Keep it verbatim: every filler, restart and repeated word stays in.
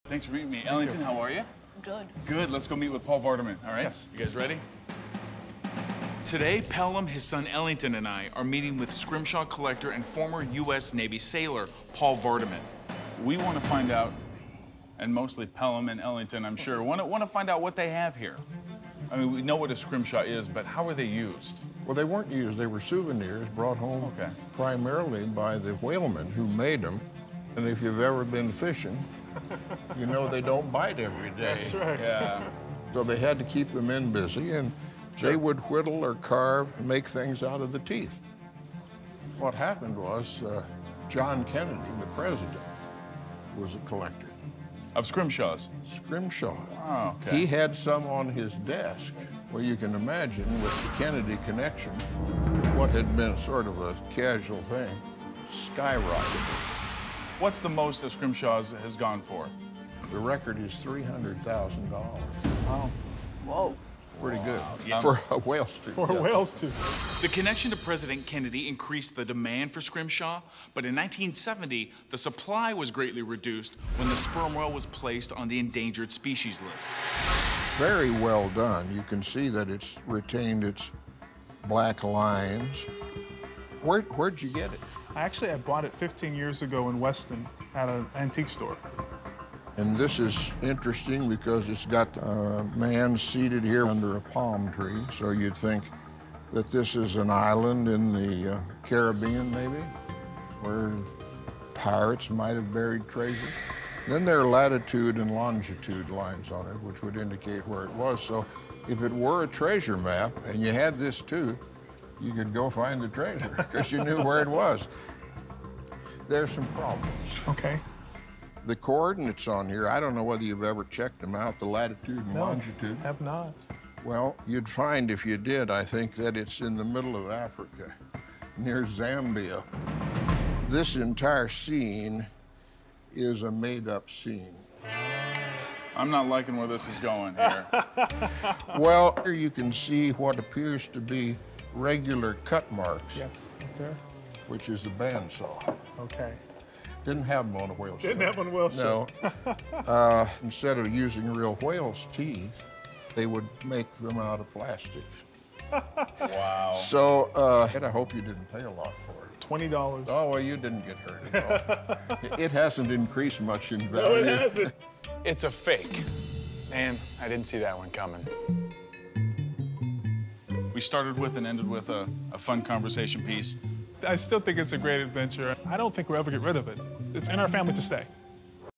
Thanks for meeting me. Thank Ellington, you. How are you? Good. Good. Let's go meet with Paul Vardaman, all right? Yes. You guys ready? Today, Pelham, his son Ellington, and I are meeting with Scrimshaw collector and former U S Navy sailor, Paul Vardaman. We want to find out, and mostly Pelham and Ellington, I'm sure, want to, want to find out what they have here. I mean, we know what a Scrimshaw is, but how are they used? Well, they weren't used. They were souvenirs brought home okay. primarily by the whalemen who made them. And if you've ever been fishing, you know they don't bite every day. That's right. Yeah. So they had to keep the men busy, and sure. they would whittle or carve and make things out of the teeth. What happened was uh, John Kennedy, the president, was a collector. Of Scrimshaws? Scrimshaw. Oh, okay. He had some on his desk. Well, you can imagine with the Kennedy connection, what had been sort of a casual thing skyrocketed. What's the most a Scrimshaw's has gone for? The record is three hundred thousand dollars. Wow. Whoa. Pretty good Yeah. for a whale's tooth. For a yeah. whale's tooth. The connection to President Kennedy increased the demand for Scrimshaw, but in nineteen seventy, the supply was greatly reduced when the sperm whale was placed on the endangered species list. Very well done. You can see that it's retained its black lines. Where, where'd you get it? Actually, I bought it fifteen years ago in Weston at an antique store. And this is interesting because it's got a man seated here under a palm tree. So you'd think that this is an island in the uh, Caribbean, maybe, where pirates might have buried treasure. Then there are latitude and longitude lines on it, which would indicate where it was. So if it were a treasure map and you had this too, you could go find the treasure because you knew where it was. There's some problems. Okay. The coordinates on here, I don't know whether you've ever checked them out, the latitude and No, longitude. have not. Well, you'd find if you did, I think that it's in the middle of Africa, near Zambia. This entire scene is a made-up scene. I'm not liking where this is going here. Well, here you can see what appears to be regular cut marks. Yes, right there. Which is the bandsaw. Okay. Didn't have them on a whale shell. Didn't have one whale No. uh, instead of using real whale's teeth, they would make them out of plastic. Wow. So uh, I hope you didn't pay a lot for it. twenty dollars. Oh, well, you didn't get hurt at all. It hasn't increased much in value. No, it hasn't. It's a fake. Man, I didn't see that one coming. We started with and ended with a, a fun conversation piece. I still think it's a great adventure. I don't think we'll ever get rid of it. It's in our family to stay.